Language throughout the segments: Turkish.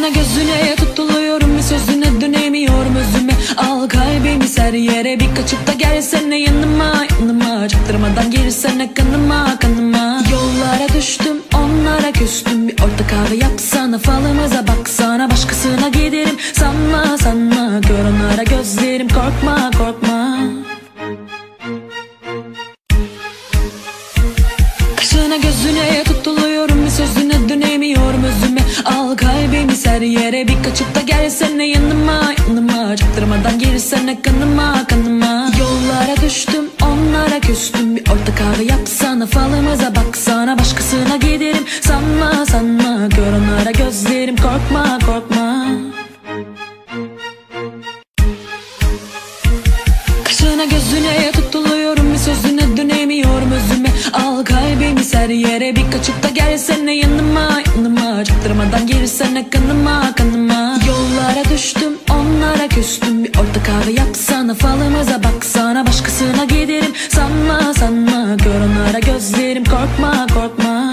Kaşına gözüne tutuluyorum, bir sözüne dönemiyorum özüme. Al kalbimi ser yere, bir kaçıp da gelsene yanıma, yanıma. Çaktırmadan girsene kanıma, kanıma. Yollara düştüm, onlara küstüm. Bir orta kahve yapsana, falımıza baksana. Başkasına giderim sanma, sanma. Gör onlara gözlerim, korkma, korkma. Kaşına gözüne tutuluyorum, bir sözüne dönemiyorum özüme. Al kalbimi ser yere, bir kaçıp da gelsene yanıma, yanıma. Çaktırmadan girsene kanıma, kanıma. Yollara düştüm, onlara küstüm. Bir orta kahve yapsana, falımıza baksana. Başkasına giderim sanma, sanma. Gör onlara gözlerim, korkma, korkma. Kaşına gözüne tutuluyorum, bir sözüne dönemiyorum özüme. Al kalbimi ser yere, bir kaçıp da gelsene yanıma, yanıma. Çaktırmadan girsene kanıma, kanıma. Yollara düştüm, onlara küstüm. Bir orta kahve yapsana, falımıza baksana. Başkasına giderim sanma, sanma. Gör onlara gözlerim, korkma, korkma.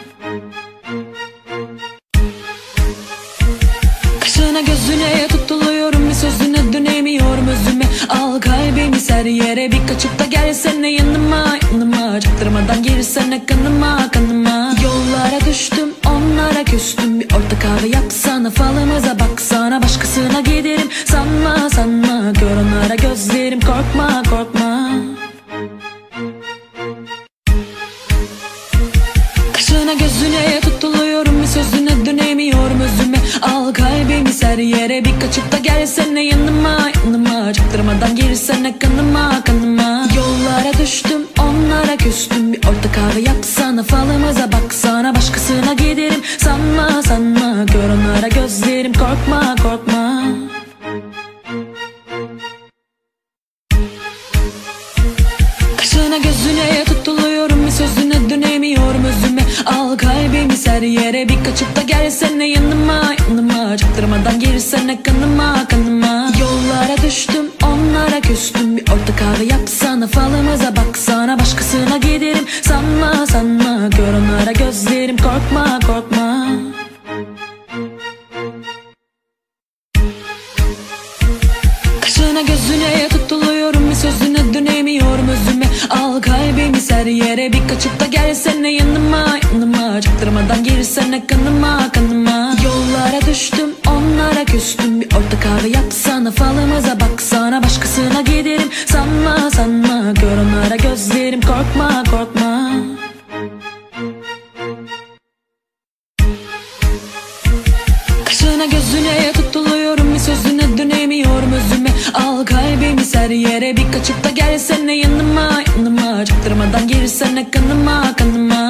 Kaşına gözüne tutuluyorum, bir sözüne dönemiyorum özüme. Al kalbimi ser yere, bir kaçıp da gelsene yanıma, yanıma. Çaktırmadan girsene kanıma, kanıma. Yollara düştüm, onlara küstüm. Bir orta kahve yapsana, falımıza baksana. Başkasına giderim sanma, sanma. Gör onlara gözlerim, korkma, korkma. Kaşına gözüne tutuluyorum, bir sözüne dönemiyorum özüme. Al kalbimi ser yere, bir kaçıp da gelsene yanıma, yanıma. Çaktırmadan girsene kanıma, kanıma. Yollara düştüm, onlara küstüm. Bir orta kahve yapsana, falımıza baksana. Başkasına giderim sanma, sanma. Gör onlara gözlerim, korkma, korkma. Kaşına gözüne tutuluyorum, bir sözüne dönemiyorum özüme. Al kalbimi ser yere, bir kaçıp da gelsene yanıma, yanıma. Çaktırmadan girsene kanıma, kanıma. Yollara düştüm, onlara küstüm. Bir orta kahve yapsana, falımıza baksana. Başkasına giderim sanma, sanma. Gör onlara gözlerim, korkma, korkma. Kaşına gözüne tutuluyorum, bir sözüne dönemiyorum özüme. Al kalbimi ser yere, bir kaçıp da gelsene yanıma, yanıma. Çaktırmadan girsene kanıma, kanıma. Yollara düştüm, onlara küstüm. Bir orta kahve yapsana, falımıza baksana. Başkasına giderim sanma, sanma. Gör onlara gözlerim, korkma, korkma. Kaşına gözüne tutuluyorum, bir sözüne dönemiyorum özüme. Al kalbimi ser yere, bir kaçıp da gelsene yanıma, yanıma. Çaktırmadan girsene kanıma, kanıma.